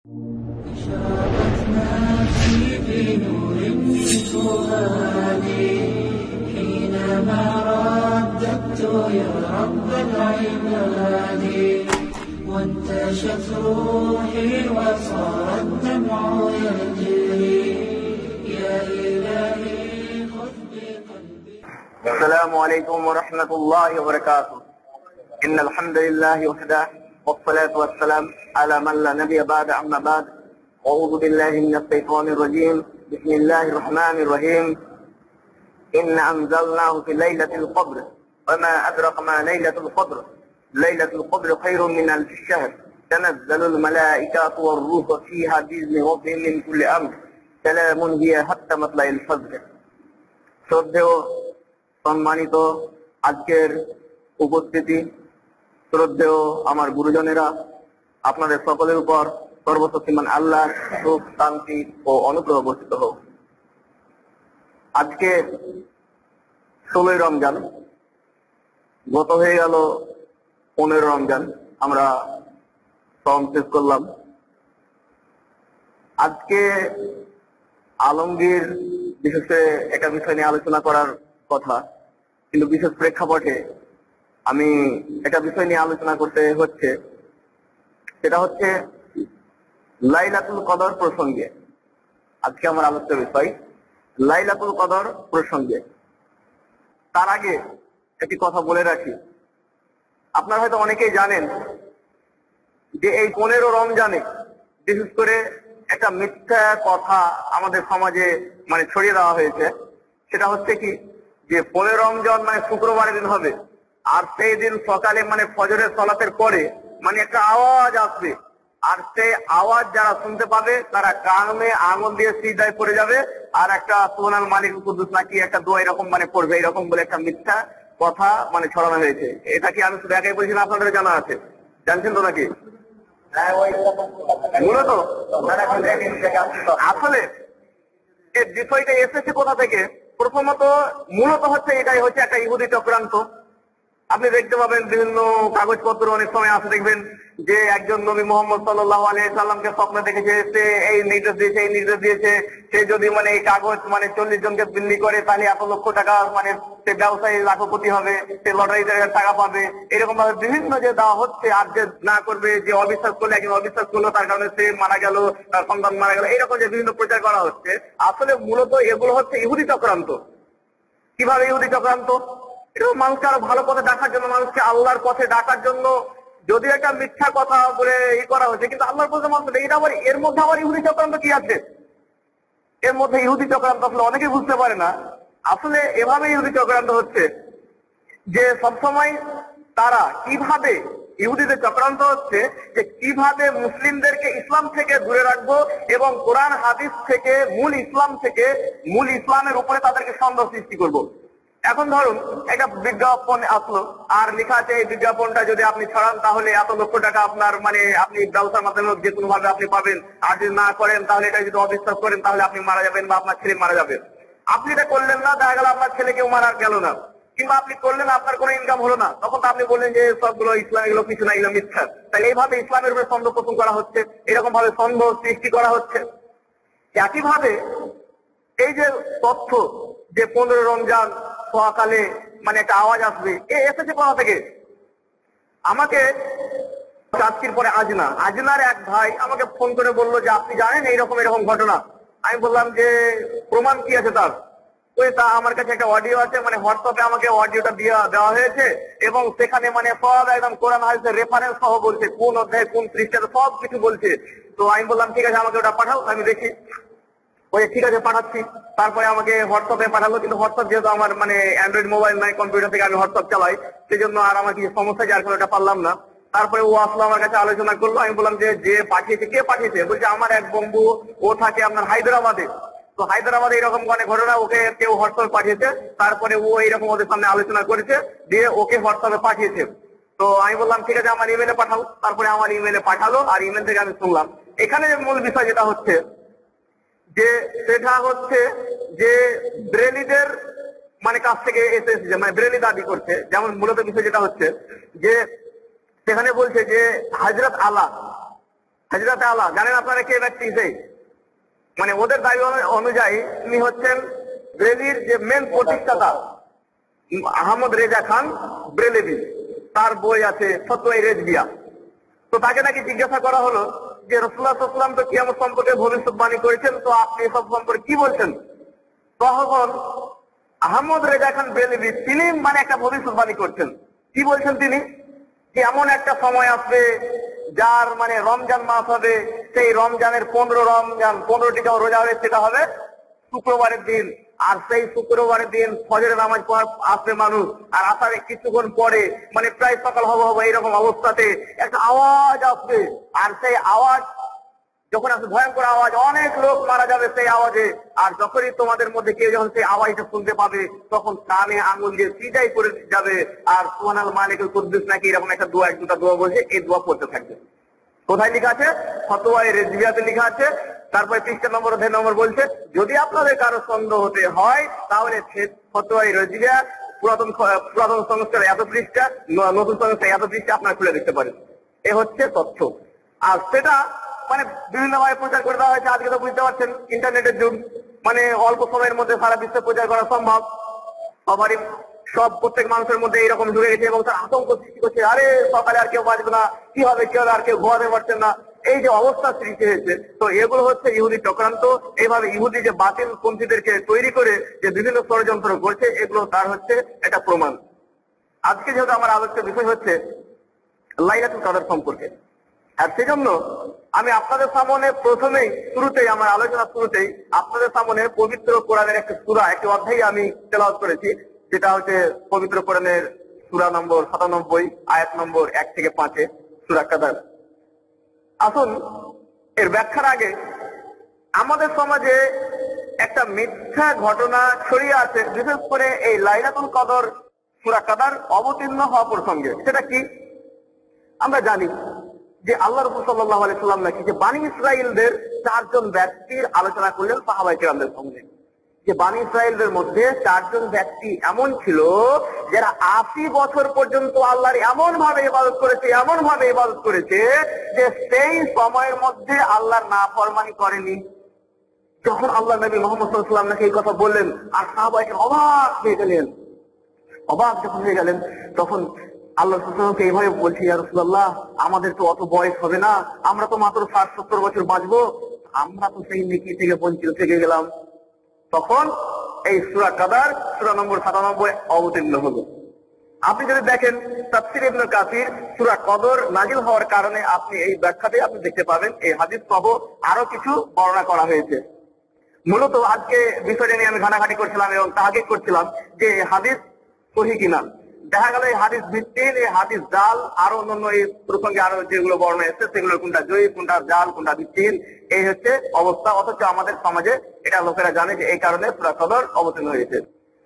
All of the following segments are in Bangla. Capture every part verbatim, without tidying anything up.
أشرقت نفسي بنور من فؤادي حينما رددت يا رب العباد وانتشت روحي وصار الدمع يجري يا إلهي خذ بقلبي. السلام عليكم ورحمة الله وبركاته. إن الحمد لله وحده والصلاة والسلام على من لا نبي بعد أما بعد. أعوذ بالله من الشيطان الرجيم. بسم الله الرحمن الرحيم. إن أنزلناه في ليلة القدر وما أدرك ما ليلة القدر. ليلة القدر خير من ألف الشهر. تنزل الملائكة والروح فيها بإذن ربهم من كل أمر. سلام هي حتى مطلع الفجر. শ্রদ্ধেয় সম্মানিত আজকের উপস্থিতি, শ্রদ্ধেয় আমার গুরুজনেরা, আপনাদের সকলের উপর সর্বশক্তিমান আল্লাহর সুখ, শান্তি ও অনুগ্রহ বর্ষিত হোক। আজকে ষোলোই রমজান, গত হয়ে গেল পনেরো রমজান, আমরা সম শেষ করলাম। আজকে আলমগীর বিশেষ করে একটা বিষয় নিয়ে আলোচনা করার কথা, কিন্তু বিশেষ প্রেক্ষাপটে আমি একটা বিষয় নিয়ে আলোচনা করতে হচ্ছে, সেটা হচ্ছে লাইলাতুল কদর প্রসঙ্গে। আজকে আমার আলোচ্য বিষয় লাইলাতুল কদর প্রসঙ্গে। তার আগে একটি কথা বলে রাখি, আপনারা হয়তো অনেকেই জানেন যে এই পনেরো রমজানে বিশেষ করে একটা মিথ্যা কথা আমাদের সমাজে মানে ছড়িয়ে দেওয়া হয়েছে। সেটা হচ্ছে কি, যে পনেরো রমজান মানে শুক্রবারের দিন হবে, আর সেই দিন সকালে মানে ফজরের সালাতের পরে মানে একটা আওয়াজ আসবে, আর সেই আওয়াজ যারা শুনতে পাবে তারা কানে আঙুল দিয়ে সিজদায় পড়ে যাবে, আর একটা সুবহানাল মালিক কুদ্দুস নাকি একটা দোয়া এরকম মানে পড়বে, এরকম বলে একটা মিথ্যা কথা মানে ছড়ানো হয়েছে। এটা কি আমি শুধু একাই বলছি না, আপনাদের জানা আছে? জানছেন তো নাকি? মূলত আসলে এই বিষয়টা এসেছে কোথা থেকে? প্রথমত মূলত হচ্ছে এটাই হচ্ছে একটা ইহুদি চক্রান্ত। আপনি দেখতে পাবেন বিভিন্ন কাগজপত্র অনেক সময় আসে, দেখবেন যে একজন নবী মোহাম্মদ সাল্লাল্লাহু আলাইহি সাল্লামকে স্বপ্নে দেখেছে, সে এই নির্দেশ দিয়েছে এই নির্দেশ দিয়েছে সে যদি মানে এই কাগজ মানে চল্লিশ জনকে বিল্লি করে তাহলে এত লক্ষ টাকা মানে সে ব্যবসায়ী লাখপতি হবে, সে লটারিতে টাকা পাবে, এরকম ভাবে বিভিন্ন যে দেওয়া হচ্ছে। আর যে না করবে, যে অবিশ্বাস করলে একজন অবিশ্বাস করলো তার কারণে সে মারা গেল, তার সন্তান মারা গেল, এরকম যে বিভিন্ন প্রচার করা হচ্ছে, আসলে মূলত এগুলো হচ্ছে ইহুদি চক্রান্ত। কিভাবে ইহুদি চক্রান্ত? এটা মানুষকে আরো ভালো পথে ডাকার জন্য, মানুষকে আল্লাহর পথে ডাকার জন্য যদি একটা মিথ্যা কথা বলে ই করা হচ্ছে, কিন্তু আল্লাহর পথে মানুষ এটা আবার এর মধ্যে আবার ইহুদি চক্রান্ত কি আছে? এর মধ্যে ইহুদি চক্রান্ত আসলে অনেকেই বুঝতে পারে না। আসলে এভাবে ইহুদি চক্রান্ত হচ্ছে যে সবসময় তারা কিভাবে, ইহুদিদের চক্রান্ত হচ্ছে যে কিভাবে মুসলিমদেরকে ইসলাম থেকে দূরে রাখবো এবং কোরআন হাদিস থেকে, মূল ইসলাম থেকে, মূল ইসলামের উপরে তাদেরকে সন্দেহ সৃষ্টি করব। এখন ধরুন একটা বিজ্ঞাপন আসলো, আর লেখা আছে এই বিজ্ঞাপনটা যদি আপনি ছড়ান তাহলে এত লক্ষ টাকা আপনার মানে আপনি ব্যবসার মাধ্যমে যে কোনো ভাবে আপনি পাবেন, আর যদি না করেন তাহলে এটা যদি অবিশ্বাস করেন তাহলে আপনি মারা যাবেন বা আপনার ছেলে মারা যাবে। আপনি এটা করলেন না, দেখা গেল আপনার ছেলে কেউ মারা গেল না, কিংবা আপনি করলেন আপনার কোনো ইনকাম হলো না, তখন তো আপনি বললেন যে সবগুলো ইসলাম, এগুলো কিছু না, এগুলো মিথ্যা। তাহলে এইভাবে ইসলামের উপরে সন্দেহ পোষণ করা হচ্ছে, এরকম ভাবে সন্দেহ সৃষ্টি করা হচ্ছে। একইভাবে এই যে তথ্য যে পনেরো রমজান সকালে মানে একটা আওয়াজ আসবে, এ এসেছে কোথা থেকে? আমাকে আজকের পরে আজনা আজনার এক ভাই আমাকে ফোন করে বললো যে আপনি জানেন এইরকম এরকম ঘটনা। আমি বললাম যে প্রমাণ কি আছে তার? ওই তা আমার কাছে একটা অডিও আছে, মানে হোয়াটসঅ্যাপে আমাকে অডিওটা দেওয়া দেওয়া হয়েছে, এবং সেখানে মানে সব একদম কোরআন হাদিসের রেফারেন্স সহ বলছে, কোন অধ্যায় কোন পৃষ্ঠাতে সব কিছু বলছে। তো আমি বললাম ঠিক আছে, আমাকে ওটা পাঠাও, আমি দেখি। ওই ঠিক আছে পাঠাচ্ছি। তারপরে আমাকে হোয়াটসঅ্যাপে পাঠালো, কিন্তু হোয়াটসঅ্যাপ যেহেতু আমার মানে অ্যান্ড্রয়েড মোবাইল নাই, কম্পিউটার থেকে আমি হোয়াটসঅ্যাপ চালাই, সেজন্য আর আমার কিছু সমস্যা, যার কারণে ওটা পারলাম না। তারপরে ও আসলো আমার কাছে, আলোচনা করলো। আমি বললাম যে যে পাঠিয়েছে, কে পাঠিয়েছে? বলছে আমার এক বন্ধু, ও থাকে আপনার হায়দ্রাবাদে। তো হায়দ্রাবাদে এরকম অনেক ঘটনা, ওকে কেউ হোয়াটসঅ্যাপে পাঠিয়েছে, তারপরে ও এইরকম ওদের সামনে আলোচনা করেছে, দিয়ে ওকে হোয়াটসঅ্যাপে পাঠিয়েছে। তো আমি বললাম ঠিক আছে আমার ইমেলে পাঠাও। তারপরে আমার ইমেলে পাঠালো, আর ইমেল থেকে আমি শুনলাম। এখানে মূল বিষয় যেটা হচ্ছে যে সেটা হচ্ছে যে ব্রেলিদের মানে কাছ থেকে এসেছে, মানে ব্রেলি দাবি করছে। যেমন মূলত বিষয় যেটা হচ্ছে যে সেখানে বলছে যে হযরত আলা হযরত আলা জানেন আপনারা কে ব্যক্তি? সেই মানে ওদের দাবি অনুযায়ী তিনি হচ্ছেন ব্রেলির যে মেন প্রতিষ্ঠাতা আহমদ রেজা খান ব্রেলেভি। তার বই আছে ফতোয়া রেজবিয়া। তো তাকে নাকি জিজ্ঞাসা করা হলো যে রাসূলুল্লাহ সাল্লাল্লাহু আলাইহি ওয়াসাল্লাম তো কিয়ামত সম্পর্কে ভবিষ্যৎবাণী করেছেন, তো আপনি এসব সম্পর্কে কি বলছেন? তখন আহমদ রেজা খান ব্রেলেভি তিনি মানে একটা ভবিষ্যৎবাণী করছেন। কি বলছেন তিনি? যে এমন একটা সময় আসবে যার মানে রমজান মাস হবে, সেই রমজানের পনেরো রমজান পনেরোটি রোজা হবে, সেটা হবে শুক্রবারের দিন। আর সেই শুক্রবারের দিন ফজরের নামাজ পড়া আসবে মানুষ, আর আসার কিছুক্ষণ পরে মানে প্রায় সকাল হবো হবো এইরকম অবস্থাতে একটা আওয়াজ আসবে। আর সেই আওয়াজ যখন আসবে ভয়ঙ্কর আওয়াজ, অনেক লোক মারা যাবে সেই আওয়াজে। আর যখনই তোমাদের মধ্যে কেউ যখন সেই আওয়াজটা শুনতে পাবে তখন কানে আঙুল দিয়ে সিজাই করে যাবে আর সুবহানাল মালিকুল কুদ্দুস নাকি এরকম একটা দোয়া, এক দুটা দোয়া বলছে, এই দোয়া পড়তে থাকবে। কোথায় লেখা আছে? ফতোয়া রেজবিয়াতে লেখা আছে। তারপরে পৃষ্ঠা নম্বর অধ্যায় নম্বর বলছে, যদি আপনাদের কারো সন্দেহ হতে হয় তাহলে ফতোয়া রেজবিয়া পুরাতন পুরাতন সংস্কার এত পৃষ্ঠা, নতুন সংস্কার এত পৃষ্ঠা আপনারা খুলে দেখতে পারেন। এ হচ্ছে তথ্য। আর সেটা মানে বিভিন্ন ভাবে প্রচার করে দেওয়া হয়েছে। আজকে তো বুঝতে পারছেন ইন্টারনেটের যুগ, মানে অল্প সময়ের মধ্যে সারা বিশ্বে প্রচার করা সম্ভব। সবারই সব প্রত্যেক মানুষের মধ্যে এইরকম ঢুকে গেছে এবং তার আতঙ্ক সৃষ্টি করছে, আরে সকালে আর কেউ বাঁচবে না, কি হবে কি হবে, আর কেউ ঘুমাতে পারছেন না, এই যে অবস্থা সৃষ্টি হয়েছে। তো এগুলো হচ্ছে ইহুদি চক্রান্ত। এইভাবে ইহুদি যে বাতিল পন্থীদেরকে তৈরি করে যে বিভিন্ন ষড়যন্ত্র করছে, এগুলো তার হচ্ছে এটা প্রমাণ। আজকে যেহেতু আমার আলোচ্য বিষয় হচ্ছে লাইলাতুল কদর সম্পর্কে, আর সেজন্য আমি আপনাদের সামনে প্রথমেই শুরুতেই আমার আলোচনা শুরুতেই আপনাদের সামনে পবিত্র কোরআনের একটা সূরা, একটি অধ্যায় আমি তেলাওয়াত করেছি, যেটা হচ্ছে পবিত্র কোরআনের সূরা নম্বর সাতানব্বই আয়াত নম্বর এক থেকে পাঁচে, সূরা কাদার। আসুন এর ব্যাখ্যার আগে আমাদের সমাজে একটা মিথ্যা ঘটনা ছড়িয়ে আছে, বিশেষ করে এই লাইলাতুল কদর সূরা কাদার অবতীর্ণ হওয়া প্রসঙ্গে। সেটা কি? আমরা জানি যে আল্লাহ রাসূল সাল্লাল্লাহু আলাইহি ওয়াসাল্লাম নাকি যে বানি ইসরাঈলদের চারজন ব্যক্তির আলোচনা করলেন সাহাবায়ে কেরামদের সঙ্গে, যে বানি ইসরাঈলদের মধ্যে চারজন ব্যক্তি এমন ছিল যারা আশি বছর পর্যন্ত আল্লাহর এমন ভাবে ইবাদত করেছে এমন ভাবে ইবাদত করেছে যে সেই সময়ের মধ্যে আল্লাহর নাফরমানি করেনি। যখন আল্লাহ নবী মুহাম্মদ সাল্লাল্লাহু আলাইহি ওয়াসাল্লাম নাকি এই কথা বললেন, আর সাহাবায়ে অবাক হয়ে গেলেন। অবাক যখন হয়ে গেলেন তখন আল্লাহ রাসূলকে এইভাবে বলছি, ইয়া রাসূলুল্লাহ, আমাদের তো অত বয়স হবে না, আমরা তো মাত্র ষাট সত্তর বছর বাঁচবো, আমরা তো সেই নেকি থেকে বঞ্চিত থেকে গেলাম। তখন এই সূরা কাদার সূরা নম্বর সাতানব্বই অবতীর্ণ হলো। আপনি যদি দেখেন তাফসীর ইবনে কাসির সূরা কদর নাজিল হওয়ার কারণে আপনি এই ব্যাখ্যাতে আপনি দেখতে পাবেন এই হাদিস সহ আরো কিছু বর্ণনা করা হয়েছে। মূলত আজকে বিষয়টা নিয়ে আমি ঘাটাঘাটি করছিলাম এবং তাহকিক করছিলাম যে হাদিস সহিহ কিনা। দেখা গেল এই হাদিস ভিত্তিক, এই হাদিস জাল, আরো অন্যান্য এই প্রসঙ্গে আরো যেগুলো বর্ণনা এসেছে সেগুলো কোনটা জয়ী, কোনটা জাল, কোনটা ভিত্তিহীন, এই হচ্ছে অবস্থা। অথচ আমাদের সমাজে এটা লোকেরা জানে যে এই কারণে সূরা কদর অবতীর্ণ হয়েছে।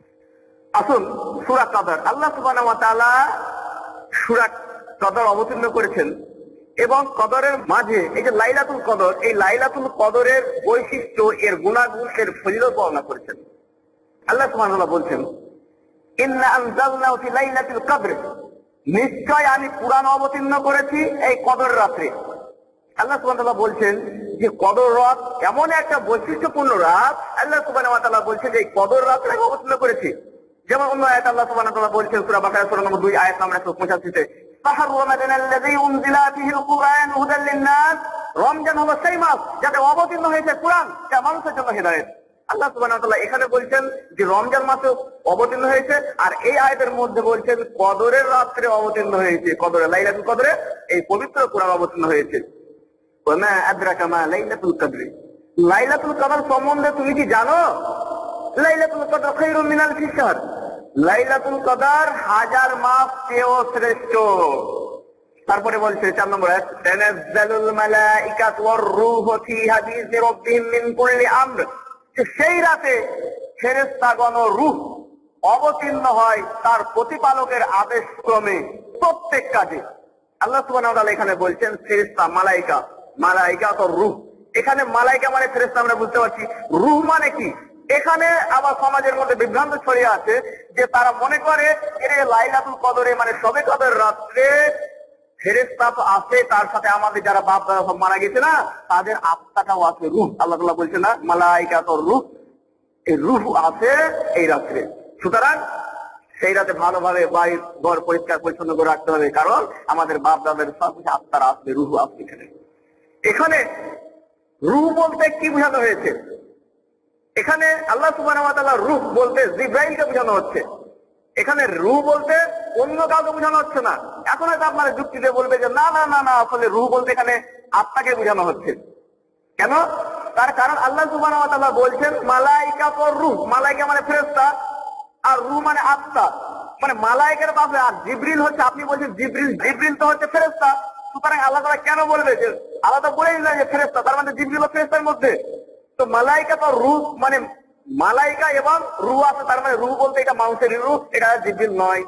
আসুন সূরা কদর, আল্লাহ সুবহানাহু ওয়া তাআলা সূরা কদর অবতীর্ণ করেছেন এবং কদরের মাঝে এই যে লাইলাতুল কদর, এই লাইলাতুল কদরের বৈশিষ্ট্য, এর গুণাগুণ, এর ফজিলত বর্ণনা করেছেন। আল্লাহ সুবহানাহু ওয়া তাআলা বলছেন, ইন্না আনজালনাহু ফি লাইলাতিল কদর, নিশ্চয় আমি কুরআন অবতীর্ণ করেছি এই কদর রাতে। আল্লাহ সুবহানাহু ওয়া তাআলা বলছেন যে কদর রাত এমন একটা বৈশিষ্ট্যপূর্ণ রাত, আল্লাহ সুবহানাহু ওয়া তাআলা বলছেন যে এই কদর রাতে আমি অবতীর্ণ করেছি। যেমন অন্য আয়াত আল্লাহ সুবহানাহু ওয়া তাআলা বলছেন সূরা বাকারা সূরা নম্বর দুই আয়াত নম্বর একশো পঁচাশি তে, শাহরু রমাদানাল্লাযী উনজিলা ফীহিল কুরআন হুদাল লিন-নাস, রমজান হলো সেই মাস যাতে অবতীর্ণ হয়েছে কুরআন, যা মানুষের জন্য হিদায়াত। আল্লাহ সুবহানাহু ওয়া তাআলা এখানে বলছেন যে রমজান মাসে অবতীর্ণ হয়েছে, আর এই আয়াতের মধ্যে বলছেন কদরের রাত্রে অবতীর্ণ হয়েছে, কদরে লাইলাতুল কদরে এই পবিত্র কুরআন অবতীর্ণ হয়েছে। ওয়া মা আদরাকা মা লাইলাতুল কদর, লাইলাতুল কদর সম্বন্ধে তুমি কি জানো? লাইলাতুল কদর খায়রুম মিন আলফি শাহর, লাইলাতুল কদর হাজার মাস চেয়েও শ্রেষ্ঠ। তারপরে বলছে চার নম্বর আয়াত, তানাজ্জালুল মালাইকাতু ওয়ার রূহু ফীহা বিইযনি রাব্বিহিম মিন কুল্লি আমর, সেই রাতে ফেরেশতাগণ ও রূহ অবতীর্ণ হয় তার প্রতিপালকের আদেশ ক্রমে প্রত্যেক কাজে। আল্লাহ সুবহানাহু ওয়া তাআলা এখানে বলছেন ফেরেশতা, মালাইকা, মালাইকা তো রূহ। এখানে মালাইকা মানে ফেরেশতা আমরা বুঝতে পারছি, রূহ মানে কি? এখানে আবার সমাজের মধ্যে বিভ্রান্ত ছড়িয়ে আছে যে তারা মনে করে এর লাইলাতুল কদরে মানে শবে কদর রাত্রে ফেরেশতা তো আছে, তার সাথে আমাদের যারা বাপ দাদা সব মারা গেছে না, তাদের আত্মাটাও আছে, রূহ। আল্লাহ তাআলা বলছে না মালাইকাতুর রূহ, এই রূহ আছে এই রাত্রে। সুতরাং সেই রাতে ভালোভাবে বাড়ি ঘর পরিষ্কার পরিচ্ছন্ন করে রাখতে হবে, কারণ আমাদের বাপ দাদাদের সব কিছু আত্মার আসবে, রূহ আসবে। এখানে এখানে রূহ বলতে কি বোঝানো হয়েছে? এখানে আল্লাহ সুবহানাহু ওয়া তাআলা রূহ বলতে জিবরাইলকে বোঝানো হচ্ছে। এখানে রূহ বলতে অন্য কাউকে বোঝানো হচ্ছে না। এখন হয়তো আপনারা যুক্তি দিয়ে বলবে যে না না না না আসলে রূহ বলতে এখানে আত্মাকে বোঝানো হচ্ছে। কেন? তার কারণ আল্লাহ সুবহানাহু ওয়া তাআলা বলছেন মালাইকাতুর রূহ, মালাইকা মানে ফেরেশতা, আর রূহ মানে আত্মা। মানে মালাইকার পাশে আর জিবরিল হচ্ছে, আপনি বলছেন জিবরিল, জিবরিল তো হচ্ছে ফেরেশতা। সুতরাং আল্লাহ তাআলা কেন বলবে যে আল্লাহ তো বলেই দিলেন যে ফেরেশতা, তার মানে জিবরিল ও ফেরেশতার মধ্যে। তো মালাইকা তো রূহ মানে মালাইকা এবং রূহ আছে, তার মানে রূহ বলতে এটা মানুষের রূহ, এটা জিবরিল নয়।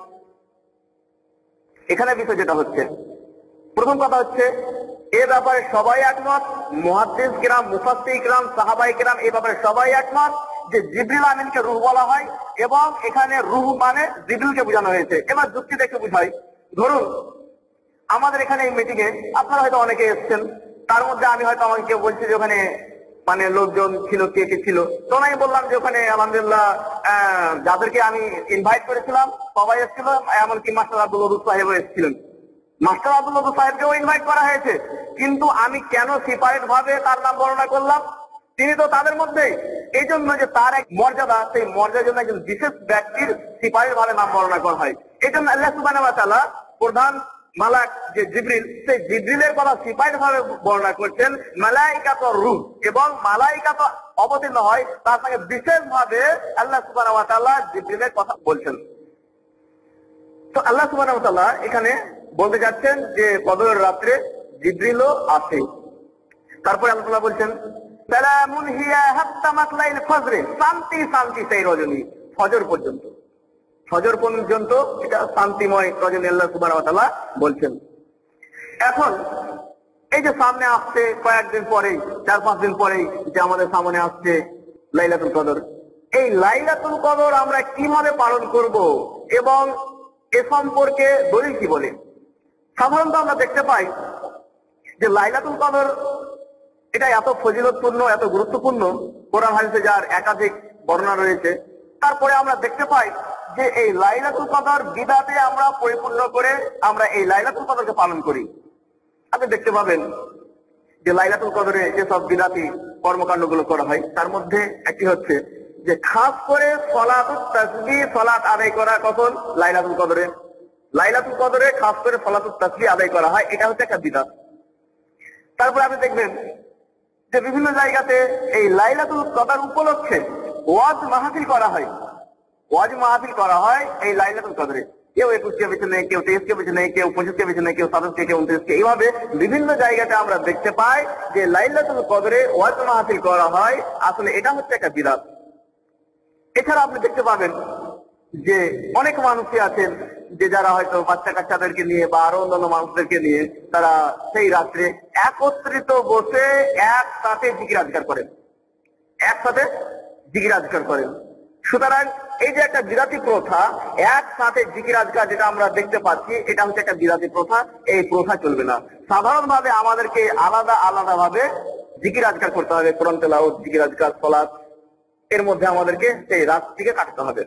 এখানে বিষয় যেটা হচ্ছে, প্রথম কথা হচ্ছে এ ব্যাপারে সবাই একমত, মুহাদ্দিস কিরাম, মুফাসসির কিরাম, সাহাবায়ে কিরাম এই ব্যাপারে সবাই একমত যে জিবরিল আমিনকে রূহ বলা হয় এবং এখানে রূহ মানে জিবরিলকে বোঝানো হয়েছে। এবার যুক্তি দেখে বুঝাই। ধরুন আমাদের এখানে এই মিটিং এ আপনারা হয়তো অনেকে এসেছেন, তার মধ্যে আমি হয়তো আমাকে কেউ বলছি যে ওখানে মানে লোকজন ছিল, কে কে ছিল, তো আমি বললাম যে ওখানে আলহামদুলিল্লাহ যাদেরকে আমি ইনভাইট করেছিলাম সবাই এসেছিল, এমনকি মাস্টার আব্দুল ওদুদ সাহেবও এসেছিলেন। মাস্টার আব্দুল ওদুদ সাহেবকেও ইনভাইট করা হয়েছে, কিন্তু আমি কেন সেপারেট ভাবে তার নাম বর্ণনা করলাম? তিনি তো তাদের মধ্যেই, এই জন্য যে তার এক মর্যাদা, সেই মর্যাদার জন্য একজন বিশেষ ব্যক্তির সেপারেট ভাবে নাম বর্ণনা করা হয়। এই জন্য আল্লাহ সুবহানাহু ওয়া তাআলা প্রধান মালাক যে জিবরিল, সেই জিবরিলের কথা সিপাহী ভাবে বর্ণনা করছেন মালাইকাতুর রূহ, এবং মালাইকা তো অবতীর্ণ হয়, তার সঙ্গে বিশেষ ভাবে আল্লাহ সুবহানাহু ওয়া তাআলা জিবরিলের কথা বলছেন। তো আল্লাহ সুবহানাহু ওয়া তাআলা এখানে বলতে যাচ্ছেন যে কদরের রাত্রে জিবরিলও আছে। তারপরে আল্লাহ তাআলা বলছেন সালামুন হিয়া হাত্তা মাতলাইল ফজর, শান্তি শান্তি সেই রজনী ফজর পর্যন্ত, ফজর পর্যন্ত এটা শান্তিময় রজনী আল্লাহ সুবহানাহু ওয়া তাআলা বলছেন। এখন এই যে সামনে আসছে কয়েকদিন পরেই, চার পাঁচ দিন পরেই যে আমাদের সামনে আসছে লাইলাতুল কদর, এই লাইলাতুল কদর আমরা কিভাবে পালন করব এবং এ সম্পর্কে দলিল কি বলে? সাধারণত আমরা দেখতে পাই যে লাইলাতুল কদর এটা এত ফজিলতপূর্ণ, এত গুরুত্বপূর্ণ, কোরআন হাদিসে যার একাধিক বর্ণনা রয়েছে। তারপরে আমরা দেখতে পাই যে এই লাইলাতুল কদর বিদাতে আমরা পরিপূর্ণ করে আমরা এই লাইলাতুল কদরকে পালন করি। আপনি দেখতে পাবেন যে লাইলাতুল কদরে যেসব বিদাতি কর্মকাণ্ডগুলো করা হয় তার মধ্যে একটি হচ্ছে যে খাস করে সলাতুত তাসবিহ, সালাত আদায় করা কখন? লাইলাতুল কদরে। লাইলাতুল কদরে খাস করে সলাতুত তাসবিহ আদায় করা হয়, এটা হচ্ছে একটা বিদাত। তারপরে আপনি দেখবেন যে বিভিন্ন জায়গাতে এই লাইলাতুল কদর উপলক্ষে ওয়াজ মাহফিল করা হয়, ওয়াজ মাহফিল করা হয় এই লাইলাতুল কদরে। কেউ একুশ কে বেছে নেয়, কেউ তেইশ কে বেছে নেয়, কেউ পঁচিশ কে বেছে নেয়, কেউ সাতাশ কে, কেউ উনত্রিশ কে, এইভাবে বিভিন্ন জায়গাতে আমরা দেখতে পাই যে লাইলাতুল কদরে ওয়াজ মাহফিল করা হয়। আসলে এটা হচ্ছে একটা বিরাট। এছাড়া আপনি দেখতে পাবেন যে অনেক মানুষই আছেন যে যারা হয়তো বাচ্চা কাচ্চাদেরকে নিয়ে বা আরো অন্যান্য মানুষদেরকে নিয়ে তারা সেই রাত্রে একত্রিত বসে একসাথে জিকির আজকার করেন, একসাথে জিকির আজকার করেন। সুতরাং এই যে একটা বিরাতি প্রথা, একসাথে জিকির আজকার যেটা আমরা দেখতে পাচ্ছি, এটা হচ্ছে একটা বিরাতি প্রথা। এই প্রথা চলবে না। সাধারণভাবে আমাদেরকে আলাদা আলাদা ভাবে জিকির আজকার করতে হবে। কোরআন তেলাওয়াত, জিকির আজকার, সালাত, এর মধ্যে আমাদেরকে সেই রাতটিকে কাটতে হবে।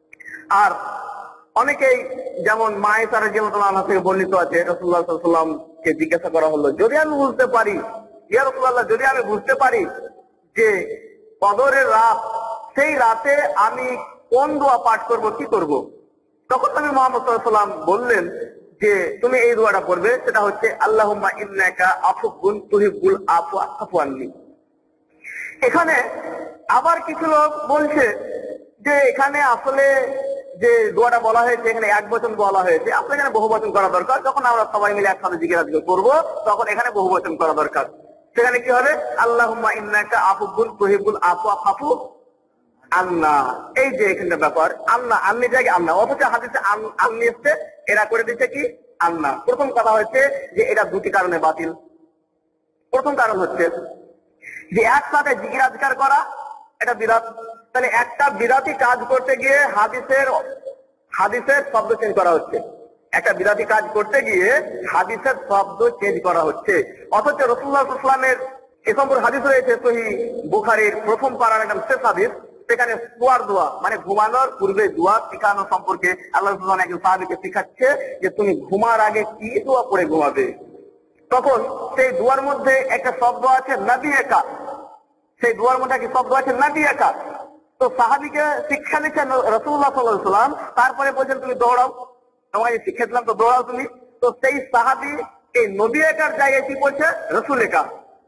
আর অনেকেই যেমন মায়েশা রাদিয়াল্লাহু আনহা থেকে বর্ণিত আছে, রাসূলুল্লাহ সাল্লাল্লাহু আলাইহি ওয়াসাল্লামকে জিজ্ঞাসা করা হলো, যদি আমি বুঝতে পারি, ইয়া রাসূলুল্লাহ, যদি আমি বুঝতে পারি যে কদরের রাত, সেই রাতে আমি কোন দোয়া পাঠ করব, কি করব? তখন নবী মুহাম্মদ সাল্লাল্লাহু আলাইহি ওয়াসাল্লাম বললেন যে তুমি এই দোয়াটা পড়বে, সেটা হচ্ছে আল্লাহুম্মা ইন্নাকা আফুবুন তুহিব্বুল আফওয়া ফাফু আননি। এখানে আবার কিছু লোক বলছে যে এখানে আসলে যে দোয়াটা বলা হয়েছে এখানে এক বচন বলা হয়েছে, আসলে এখানে বহু বচন করা দরকার। যখন আমরা সবাই মিলে একসাথে জিকির আজকার করবো তখন এখানে বহু বচন করা দরকার। সেখানে কি হবে? আল্লাহুম্মা ইন্নাকা আফুবুন তুহিব্বুল আফওয়া ফাফু আন্না। এই যে এখানে ব্যাপার, আন্না, আন্নি জায়গায় আন্না, অথচ হাদিসে আন্নি এসছে, এরা করে দিচ্ছে কি আন্না। প্রথম কথা হচ্ছে যে এটা দুটি কারণে বাতিল। প্রথম কারণ হচ্ছে যে একসাথে জিকির আজকার করা এটা বিরাট। তাহলে একটা বিরাটি কাজ করতে গিয়ে হাদিসের হাদিসের শব্দ চেঞ্জ করা হচ্ছে। একটা বিরাটি কাজ করতে গিয়ে হাদিসের শব্দ চেঞ্জ করা হচ্ছে, অথচ রাসূলুল্লাহ সাল্লাল্লাহু আলাইহি ওয়াসাল্লামের এ সম্পর্কে হাদিস রয়েছে সহিহ বুখারীর প্রথম পারার একদম শেষ হাদিস, সেখানে শোয়ার দোয়া মানে ঘুমানোর পূর্বে দোয়া শিখানো সম্পর্কে আল্লাহ রাসূল একজন সাহাবীকে শিখাচ্ছে যে তুমি ঘুমার আগে কি দোয়া পড়ে ঘুমাবে। তখন সেই দোয়ার মধ্যে একটা শব্দ আছে নাদিয়াকা, সেই দোয়ার মধ্যে একটা শব্দ আছে নাদিয়াকা। তো সাহাবীকে শিক্ষা দিচ্ছেন রাসূলুল্লাহ সাল্লাল্লাহু আলাইহি ওয়াসাল্লাম, তারপরে বলছেন তুমি দৌড়াও, তোমাকে শিক্ষা দিলাম তো দৌড়াও তুমি। তো সেই সাহাবী এই নদিয়াকার জায়গায় কি বলছে রাসূলেকা।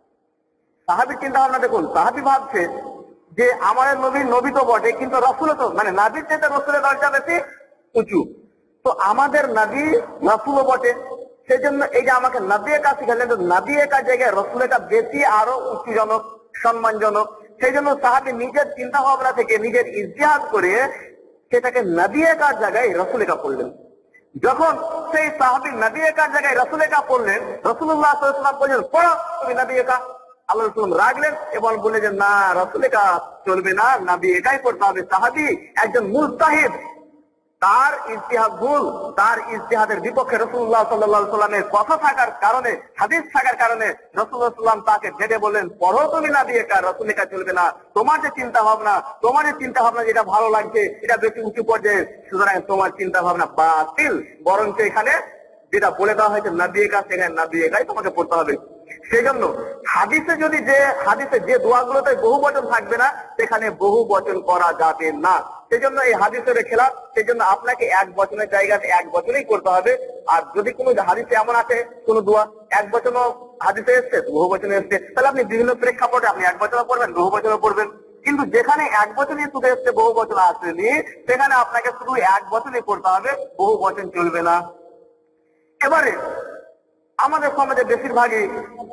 সাহাবীর চিন্তা ভাবনা দেখুন, সাহাবী ভাবছে যে আমাদের নবী নবী তো বটে, কিন্তু রাসূলও তো মানে নবীর চাইতে রাসূলের দরজা বেশি উঁচু, তো আমাদের নবী রাসূলও বটে, সেই জন্য এই যে আমাকে নাদিয়াকা শিখালেন, তো নাদিয়াকা জায়গায় রাসূলেকা বেশি আরো উঁচুজনক সম্মানজনক। সেই জন্য সাহাবী নিজের চিন্তা ভাবনা থেকে নিজের ইজতিহাদ করে সেটাকে নাদিয়াকার জায়গায় রাসূলেকা পড়লেন। যখন সেই সাহাবী নাদিয়াকার জায়গায় রাসূলেকা পড়লেন, রাসূলুল্লাহ সাল্লাল্লাহু আলাইহি ওয়াসাল্লাম বললেন পড়ো তুমি নাদিয়াকা। আল্লাহ রাসূল রাগলেন এবং বললেন যে না, রাসূলেকা চলবে না, নাদিয়াকাই পড়তে হবে। সাহাবী একজন মুজতাহিদ, তার ইজতিহাদ ভুল, তার ইজতিহাদের বিপক্ষে রাসূলুল্লাহ সাল্লাল্লাহু আলাইহি ওয়াসাল্লামের কথা থাকার কারণে, হাদিস থাকার কারণে রাসূলুল্লাহ সাল্লাল্লাহু আলাইহি ওয়াসাল্লাম তাকে ডেকে বললেন পড়ো তুমি নাদিয়াকা, রাসূলেকা চলবে না। তোমার যে চিন্তা ভাবনা, তোমার যে চিন্তা ভাবনা যেটা ভালো লাগছে, এটা বেশি উঁচু পর্যায়ে, সুতরাং তোমার চিন্তা ভাবনা বাতিল। বরঞ্চ এখানে যেটা বলে দেওয়া হয়েছে নাদিয়াকা, সেখানে নাদিয়াকাই তোমাকে পড়তে হবে। সেই জন্য হাদিসে যদি যে হাদিসে যে দোয়াগুলোতে বহু বচন থাকবে না, সেখানে বহু বচন করা যাবে না। সেই জন্য এই হাদিসের খেলাফ, সেই জন্য আপনাকে এক বচনের জায়গাতে এক বচনেই করতে হবে। আর যদি কোনো হাদিসে এমন আছে কোন দোয়া এক বচনও হাদিসে এসছে, বহু বচনে এসছে, তাহলে আপনি বিভিন্ন প্রেক্ষাপটে আপনি এক বচনও পড়বেন, বহু বচনও পড়বেন। কিন্তু যেখানে এক বচনই শুধু এসছে, বহু বচন আসেনি, সেখানে আপনাকে শুধু এক বচনই পড়তে হবে, বহু বচন চলবে না। এবারে আমাদের সমাজে বেশিরভাগই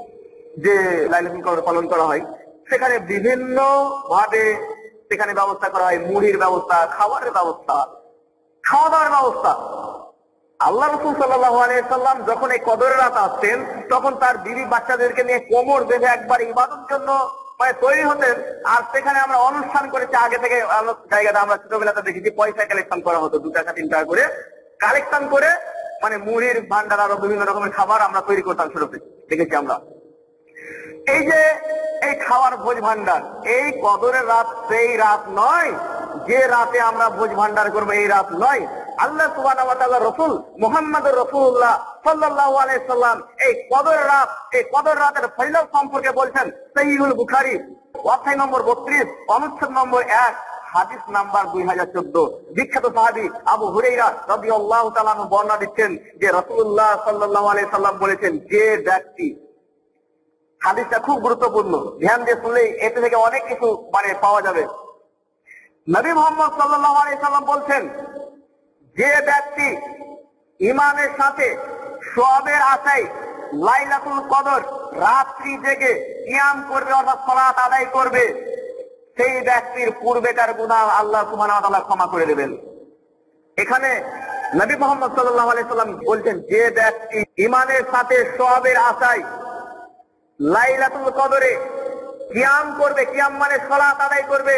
যে লাইলাতুল কদর পালন করা হয়, সেখানে বিভিন্ন ভাবে সেখানে ব্যবস্থা করা হয়, মুড়ির ব্যবস্থা, খাবারের ব্যবস্থা, খাওয়া দাওয়ার ব্যবস্থা। আল্লাহ রাসূল সাল্লাল্লাহু আলাইহি ওয়াসাল্লাম যখন এই কদরের রাত আসতেন, তখন তার বিবি বাচ্চাদেরকে নিয়ে কোমর বেঁধে একবার ইবাদতের জন্য মানে তৈরি হতেন। আর সেখানে আমরা অনুষ্ঠান করেছি আগে থেকে, জায়গাটা আমরা ছোটবেলাতে দেখেছি, পয়সা কালেকশন করা হতো, দু টাকা তিন টাকা করে কালেকশন করে, মানে মুড়ির ভান্ডার আরো বিভিন্ন রকমের খাবার আমরা তৈরি করতাম ছোটতে, দেখেছি আমরা। এই যে এই খাওয়ার ভোজ ভান্ডার, এই কদরের রাত সেই রাত নয় যে রাতে আমরা ভোজ ভান্ডার করবো, এই রাত নয়। আল্লাহ সুবহানাহু ওয়া তাআলা রাসূল মুহাম্মদুর রাসূলুল্লাহ সাল্লাল্লাহু আলাইহি সাল্লাম এই কদর রাত, এই কদর রাতের ফজিলত সম্পর্কে বলছেন সহিহুল বুখারী অধ্যায় নম্বর বত্রিশ অনুচ্ছেদ নম্বর এক হাদিস নাম্বার দুই হাজার চোদ্দ। বিখ্যাত সাহাবী আবু হুরায়রা রাদিয়াল্লাহু তাআলা আনহু বর্ণনা দিচ্ছেন যে রাসূলুল্লাহ সাল্লাল্লাহু আলাইহি সাল্লাম বলেছেন, যে ব্যক্তি, হাদিসটা খুব গুরুত্বপূর্ণ, ধ্যান দিয়ে শুনলে এতে থেকে অনেক কিছু মানে পাওয়া যাবে। নবী মুহাম্মদ সাল্লাল্লাহু আলাইহি সাল্লাম বলছেন, যে ব্যক্তি ঈমানের সাথে সওয়াবের আশায় লাইলাতুল কদর রাত্রি জেগে কিয়াম করবে অর্থাৎ সালাত আদায় করবে, সেই ব্যক্তির পূর্বেকার গুনাহ আল্লাহ সুবহানাহু ওয়া তাআলা ক্ষমা করে দেবেন। এখানে নবী মুহাম্মদ সাল্লাল্লাহু আলাইহি সাল্লাম বলছেন, যে ব্যক্তি ঈমানের সাথে সওয়াবের আশায় লাইলাতুল কদরে কিয়াম করবে, কিয়াম মানে সালাত আদায় করবে,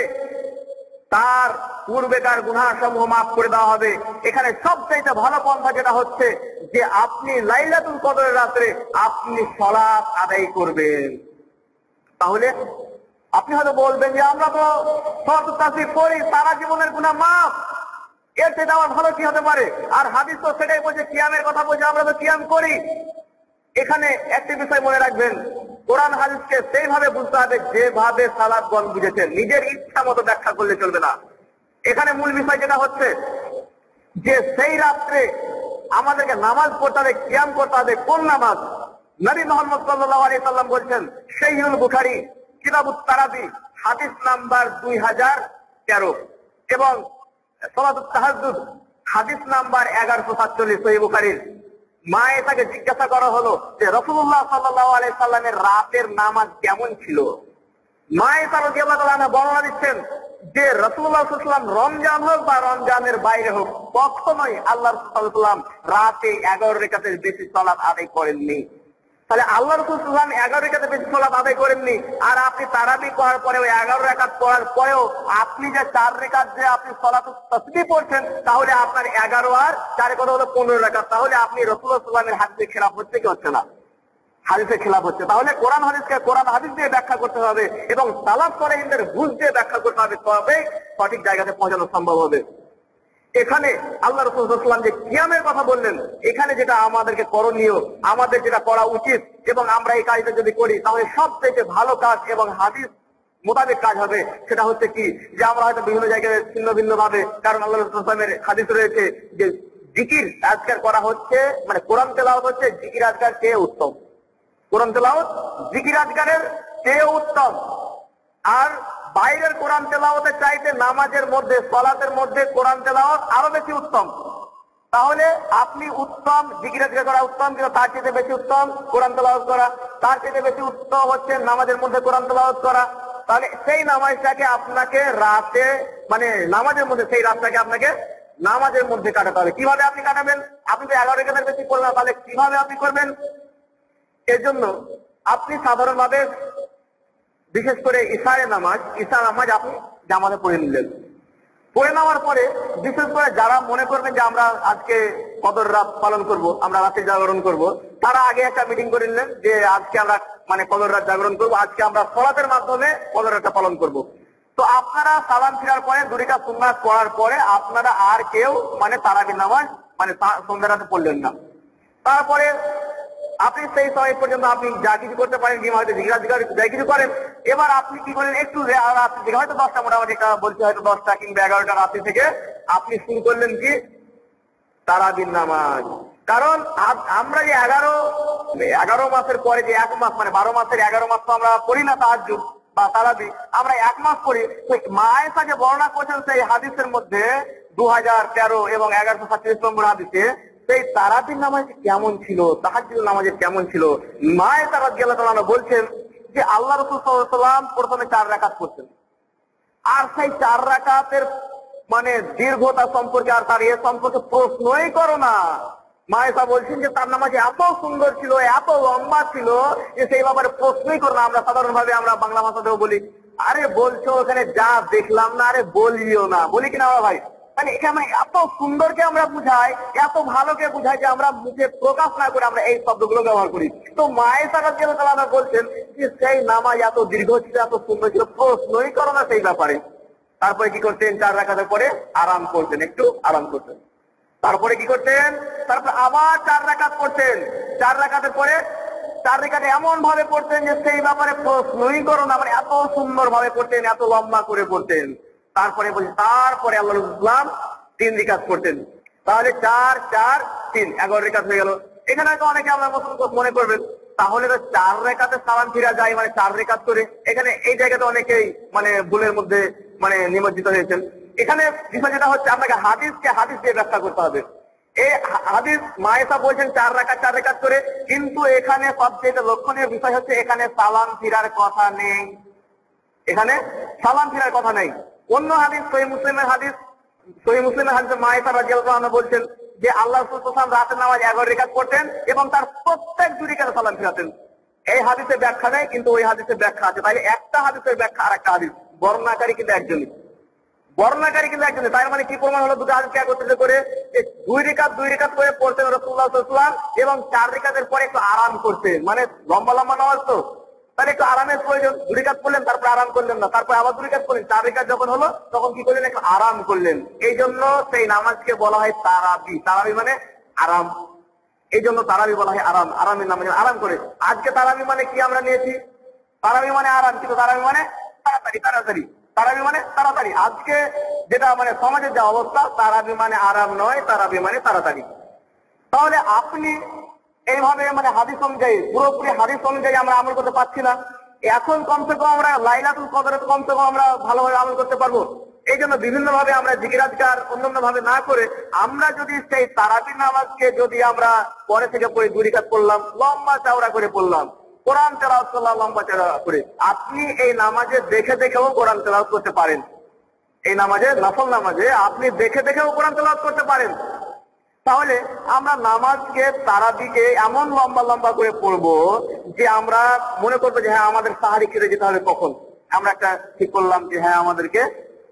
তার পূর্বেকার গুনাহ সমূহ মাফ করে দেওয়া হবে। এখানে সবচেয়ে ভালো পন্থা যেটা হচ্ছে যে আপনি লাইলাতুল কদরের রাতে আপনি সালাত আদায় করবেন। তাহলে আপনি হয়তো বলবেন যে আমরা তো সালাতুত তাসবিহ পড়ি, সারা জীবনের গুনাহ মাফ, এর থেকে আমার ভালো কি হতে পারে? আর হাদিস তো সেটাই বলছে, কিয়ামের কথা বলছে, আমরা তো কিয়াম করি। এখানে একটি বিষয় মনে রাখবেন, কোরআন হাদিসকে সেইভাবে বুঝতে হবে যেভাবে সালাফগণ বুঝেছেন, নিজের ইচ্ছা মতো ব্যাখ্যা করলে চলবে না। এখানে মূল বিষয় যেটা হচ্ছে যে সেই রাত্রে আমাদেরকে নামাজ পড়তে হবে, কিয়াম করতে হবে। কোন নামাজ? নবী মুহাম্মদ সাল্লাল্লাহু আলাইহি সাল্লাম বলছেন সহিহুল বুখারী কিতাবুত তারাবি হাদিস নাম্বার দুই হাজার তেরো এবং সালাতুত তাহাজ্জুদ হাদিস নাম্বার এগারোশো সাতচল্লিশ সহিহ বুখারীর। মায়ে তাকে জিজ্ঞাসা করা হলো যে রাসূলুল্লাহ সাল্লাল্লাহু আলাইহি সাল্লামের রাতের নামাজ কেমন ছিল। মায়ে তার রাদিয়াল্লাহু তাআলা বর্ণনা দিচ্ছেন যে রাসূলুল্লাহ সাল্লাল্লাহু আলাইহি ওয়াসাল্লাম রমজান হোক বা রমজানের বাইরে হোক কখনোই আল্লাহ রাসূল সাল্লাল্লাহু আলাইহি ওয়াসাল্লাম রাতে এগারো রাকাতের বেশি সালাত আদায় করেননি। তাহলে আল্লাহ রাসূল সাল্লাল্লাহু আলাইহি ওয়াসাল্লাম এগারো রাকাতে বেশি সালাত আদায় করেননি, আর আপনি তারাবি করার পরে ওই এগারো রাকাত পড়ার পরেও আপনি যে চার রাকাত যে আপনি সালাতুত তাসবিহ পড়ছেন, তাহলে আপনার এগারো আর চারে কত হলো পনেরো রাকাত। তাহলে আপনি রাসূলুল্লাহ সাল্লাল্লাহু আলাইহি ওয়াসাল্লামের হাদিসের খেলাফ হচ্ছে কি হচ্ছে না? হাদিসের খেলাফ হচ্ছে। তাহলে কোরআন হাদিসকে কোরআন হাদিস দিয়ে ব্যাখ্যা করতে হবে এবং সালাফ সালেহিনদের বুঝ দিয়ে ব্যাখ্যা করতে হবে, তবে সঠিক জায়গাতে পৌঁছানো সম্ভব হবে। এখানে আল্লাহ রাসূল সাল্লাল্লাহু আলাইহি ওয়াসাল্লাম যে কিয়ামের কথা বললেন, এখানে যেটা আমাদেরকে করণীয়, আমাদের যেটা করা উচিত এবং আমরা এই কাজটা যদি করি তাহলে সবথেকে ভালো কাজ এবং হাদিস মোতাবেক কাজ হবে, সেটা হচ্ছে কি যে আমরা হয়তো বিভিন্ন জায়গায় ভিন্ন ভিন্ন ভাবে, কারণ আল্লাহ রাসূল সাল্লাল্লাহু আলাইহি ওয়াসাল্লামের হাদিস রয়েছে যে জিকির আজকার করা হচ্ছে, মানে কোরআন তেলাওয়াত হচ্ছে জিকির আজকার চেয়ে উত্তম। কোরআন তেলাওয়াত জিকির আজকারের চেয়ে উত্তম। আর বাইরের কোরআন তেলাওয়াতের চাইতে নামাজের মধ্যে সালাতের মধ্যে কোরআন তেলাওয়াত আরো বেশি উত্তম। তাহলে আপনি উত্তম জিকির আজকার করা উত্তম, কিন্তু তার চেয়ে বেশি উত্তম কোরআন তেলাওয়াত করা, তার চেয়ে বেশি উত্তম হচ্ছে নামাজের মধ্যে কোরআন তেলাওয়াত করা। তাহলে সেই নামাজটাকে আপনাকে রাতে মানে নামাজের মধ্যে সেই রাতটাকে আপনাকে নামাজের মধ্যে কাটাতে হবে। কিভাবে আপনি কাটাবেন? আপনি তো এগারো রেখাতের বেশি করবেন, তাহলে কিভাবে আপনি করবেন? এর জন্য আপনি সাধারণভাবে বিশেষ করে ঈশার নামাজ ঈশা নামাজ আপনি জামাতে পড়ে নিলেন। পড়ে নেওয়ার পরে বিশেষ করে যারা মনে করবেন যে আমরা আজকে কদর রাত পালন করব, আমরা রাতে জাগরণ করব, তারা আগে একটা মিটিং করে নিলেন যে আজকে আমরা মানে কদর রাত জাগরণ করব, আজকে আমরা সালাতের মাধ্যমে কদর রাতটা পালন করব। তো আপনারা সালাম ফিরার পরে দুই রাকাত সুন্নাত পড়ার পরে আপনারা আর কেউ মানে তারাবি নামাজ মানে সন্ধ্যা রাতে পড়লেন না। তারপরে আপনি সেই সময় পর্যন্ত আপনি যা কিছু করতে পারেন, কি হয়তো যা কিছু করেন, এবার আপনি কি করেন একটু রাত্রি থেকে হয়তো দশটা মোটামুটি বলছি হয়তো দশটা কিংবা এগারোটা রাত্রি থেকে আপনি শুরু করলেন কি তারাবির নামাজ। কারণ আমরা যে এগারো এগারো মাসের পরে যে এক মাস মানে বারো মাসের এগারো মাস তো আমরা পড়ি না তাহাজ্জুদ বা তারাবি, আমরা এক মাস পড়ি। মা আয়েশা যে বর্ণনা করছেন সেই হাদিসের মধ্যে দু হাজার তেরো এবং এগারোশো সাতত্রিশ নম্বর হাদিসে সেই তারাবির নামাজ কেমন ছিল, তাহাজ্জুদের নামাজের কেমন ছিল, মা আয়েশা রাদিয়াল্লাহু তাআলা বলছেন যে আল্লাহ রাসূল সাল্লাল্লাহু আলাইহি ওয়াসাল্লাম প্রথমে চার রাকাত পড়তেন, আর সেই চার রাকাতের মানে দীর্ঘতা সম্পর্কে আর তার এ সম্পর্কে প্রশ্নই করো না। মা আয়েশা বলছেন যে তার নামাজ এত সুন্দর ছিল, এত লম্বা ছিল যে সেই ব্যাপারে প্রশ্নই করো না। আমরা সাধারণ ভাবে আমরা বাংলা ভাষাতেও বলি, আরে বলছো ওখানে যা দেখলাম না, আরে বলিও না, বলি কিনা ভাই? মানে এখানে এত সুন্দরকে আমরা বুঝাই, এত ভালোকে বুঝাই যে আমরা মুখে প্রকাশ না করে আমরা এই শব্দগুলো ব্যবহার করি। তো মা আয়েশা রাদিয়াল্লাহু তাআলা বলছেন যে সেই নামাজ এত দীর্ঘ ছিল, এত সুন্দর ছিল, প্রশ্নই করো না সেই ব্যাপারে। তারপরে কি করতেন? চার রাকাতের পরে আরাম করতেন, একটু আরাম করতেন। তারপরে কি করতেন? তারপর আবার চার রাকাত পড়তেন। চার রাকাতের পরে চার রাকাতে এমন ভাবে পড়তেন যে সেই ব্যাপারে প্রশ্নই করো না, মানে এত সুন্দর ভাবে পড়তেন, এত লম্বা করে পড়তেন। তারপরে বলছি তারপরে আল্লাহ রাসূল তিন রাকাত পড়তেন। তাহলে চার চার তিন এগারো রাকাত হয়ে গেল। এখানে হয়তো অনেকে আমরা মনে করবেন তাহলে তো চার রাকাতে সালাম ফিরা যায়, মানে চার রাকাত করে। এখানে এই জায়গাতে অনেকেই মানে ভুলের মধ্যে মানে নিমজ্জিত হয়েছেন। এখানে বিষয় যেটা হচ্ছে আপনাকে হাদিসকে হাদিস দিয়ে ব্যাখ্যা করতে হবে। এই হাদিস মা আয়েশা বলছেন চার রাকাত চার রাকাত করে, কিন্তু এখানে সবচেয়ে লক্ষণীয় বিষয় হচ্ছে এখানে সালাম ফিরার কথা নেই। এখানে সালাম ফিরার কথা নেই। অন্য হাদিস সহিহ মুসলিমের হাদিস সহিহ মুসলিমের হাদিসে মা আয়েশা রাদিয়াল্লাহু আনহা বলছেন যে আল্লাহ রাসূল সাল্লাল্লাহু আলাইহি ওয়াসাল্লাম রাতের নামাজ এগারো রাকাত পড়তেন এবং তার প্রত্যেক দুই রাকাতে সালাম ফিরাতেন। এই হাদিসে ব্যাখ্যা নেই, কিন্তু ওই হাদিসে ব্যাখ্যা আছে। তাহলে একটা হাদিসের ব্যাখ্যা আর একটা হাদিস, বর্ণনাকারী কিন্তু একজনই বর্ণনাকারী কিন্তু একজনই তার মানে কি প্রমাণ হলো? দুটো হাদিসকে একত্রিত করে দুই রাকাত দুই রাকাত করে পড়তেন রাসূলুল্লাহ সাল্লাল্লাহু আলাইহি ওয়াসাল্লাম এবং চার রাকাতের পরে একটু আরাম করতেন। মানে লম্বা লম্বা নামাজ তো, তাহলে একটু আরামের প্রয়োজন। দুই রাকাত পড়লেন, তারপর আরাম করলেন না, তারপর আবার দুই রাকাত পড়লেন, চার রাকাত যখন হলো তখন কি করলেন? একটু আরাম করলেন। এই জন্য সেই নামাজকে বলা হয় তারাবি। তারাবি মানে আরাম, এই জন্য তারাবি বলা হয় আরাম। আরামের নামাজ আরাম করে। আজকে তারাবি মানে কি আমরা নিয়েছি? তারাবি মানে আরাম, কিন্তু তারাবি মানে তাড়াতাড়ি তাড়াতাড়ি তারাবি মানে তাড়াতাড়ি। আজকে যেটা মানে সমাজের যে অবস্থা, তারাবি মানে আরাম নয়, তারাবি মানে তাড়াতাড়ি। তাহলে আপনি এইভাবে মানে হাদিস অনুযায়ী পুরোপুরি হাদিস অনুযায়ী আমরা আমল করতে পারছি না। এখন কমসে কম আমরা লাইলাতুল কদরে কমসে কম আমরা ভালোভাবে আমল করতে পারবো। এই জন্য বিভিন্ন ভাবে আমরা জিকির আজকার অন্যান্য ভাবে না করে আমরা যদি সেই তারাবি নামাজকে যদি আমরা পরে থেকে পড়ে দুই রাকাত পড়লাম, লম্বা চওড়া করে পড়লাম, কোরআন তেলাওয়াত করলাম লম্বা চওড়া করে, আপনি এই নামাজে দেখে দেখেও কোরআন তেলাওয়াত করতে পারেন। এই নামাজে নফল নামাজে আপনি দেখে দেখেও কোরআন তেলাওয়াত করতে পারেন। তাহলে আমরা নামাজকে তারাবিকে এমন লম্বা লম্বা করে পড়বো যে আমরা মনে করবো যে হ্যাঁ আমাদের সাহারি খেতে যেতে হবে কখন। আমরা একটা ঠিক করলাম যে হ্যাঁ আমাদেরকে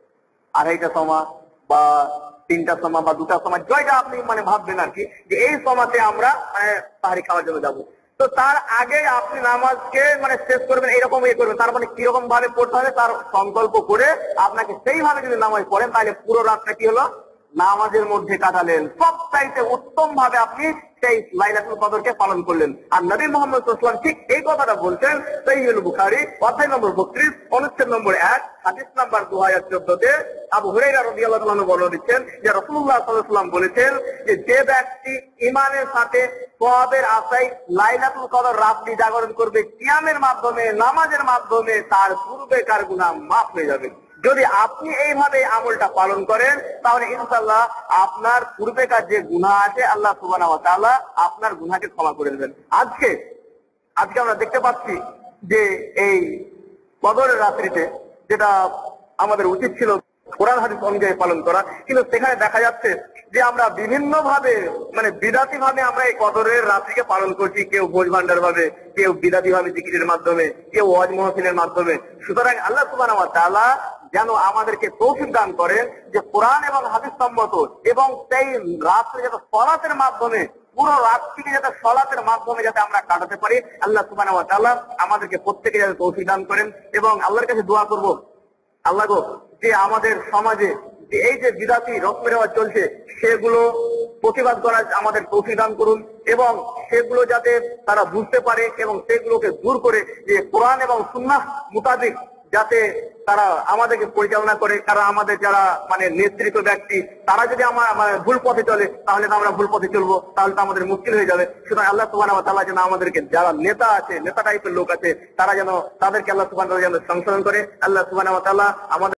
আড়াইটা সময় বা তিনটা সময় বা দুটা সময় জয়টা আপনি মানে ভাববেন আর কি, যে এই সময়তে আমরা মানে সাহারি খাওয়ার জন্য যাবো। তো তার আগে আপনি নামাজকে মানে শেষ করবেন, এরকম ইয়ে করবেন। তার মানে কিরকম ভাবে পড়তে হবে তার সংকল্প করে আপনাকে সেইভাবে যদি নামাজ পড়েন, তাহলে পুরো রাতটা কি হলো, নামাজের মধ্যে কাটালেন। সব চাইতে উত্তম ভাবে আপনি সেই লাইলাতুল কদরকে পালন করলেন। আর নবী মুহাম্মদ সাল্লাল্লাহু আলাইহি ওয়াসাল্লাম ঠিক এই কথাটা বলছেন সহিহুল বুখারী অধ্যায় নম্বর বত্রিশ অনুচ্ছেদ নম্বর এক হাদিস নাম্বার দুই হাজার চোদ্দ তে আবু হুরায়রা রাদিয়াল্লাহু তাআলা বর্ণনা দিচ্ছেন যে রাসূলুল্লাহ সাল্লাল্লাহু আলাইহি ওয়াসাল্লাম বলেছেন যে যে ব্যক্তি ঈমানের সাথে সওয়াবের আশায় লাইলাতুল কদর রাত্রি জাগরণ করবে কিয়ামের মাধ্যমে, নামাজের মাধ্যমে, তার পূর্বেকার গুনাহ মাফ হয়ে যাবে। যদি আপনি এইভাবে আমলটা পালন করেন তাহলে ইনশাআল্লাহ আপনার পূর্বেকার যে গুনাহ আছে আল্লাহ সুবহানাহু ওয়া তাআলা আপনার গুনাহকে ক্ষমা করে দেবেন। আজকে আজকে আমরা দেখতে পাচ্ছি যে এই কদরের রাত্রিতে যেটা আমাদের উচিত ছিল কোরআন হাদিস অনুযায়ী পালন করা, কিন্তু সেখানে দেখা যাচ্ছে যে আমরা বিভিন্ন ভাবে মানে বিদাতি ভাবে আমরা এই কদরের রাত্রিকে পালন করছি। কেউ ভোজ ভান্ডার ভাবে, কেউ বিদাতি ভাবে জিকিরের মাধ্যমে, কেউ ওয়াজ মাহফিলের মাধ্যমে। সুতরাং আল্লাহ সুবহানাহু ওয়া তাআলা যেন আমাদেরকে তৌফিক দান করেন যে কোরআন এবং হাদিস সম্মত এবং সেই রাত্রে যাতে সলাতের মাধ্যমে, পুরো রাতটিকে যাতে সলাতের মাধ্যমে যাতে আমরা কাটাতে পারি, আল্লাহ সুবহানাহু ওয়া তাআলা আমাদেরকে প্রত্যেকে যাতে তৌফিক দান করেন। এবং আল্লাহর কাছে দোয়া করব, আল্লাহ গো যে আমাদের সমাজে যে এই যে বিদাতি রসম রেওয়াজ চলছে সেগুলো প্রতিবাদ করার আমাদের তৌফিক দান করুন, এবং সেগুলো যাতে তারা বুঝতে পারে এবং সেগুলোকে দূর করে যে কোরআন এবং সুন্নাহ মোতাবেক যাতে তারা আমাদেরকে পরিচালনা করে। কারণ আমাদের যারা মানে নেতৃত্ব ব্যক্তি তারা যদি আমার মানে ভুল পথে চলে তাহলে তো আমরা ভুল পথে চলবো, তাহলে তো আমাদের মুশকিল হয়ে যাবে। সুতরাং আল্লাহ সুবহানাহু ওয়া তাআলা যেন আমাদেরকে, যারা নেতা আছে, নেতা টাইপের লোক আছে, তারা যেন তাদেরকে আল্লাহ সুবহানাহু ওয়া তাআলা যেন সংশোধন করে। আল্লাহ সুবহানাহু ওয়া তাআলা আমাদের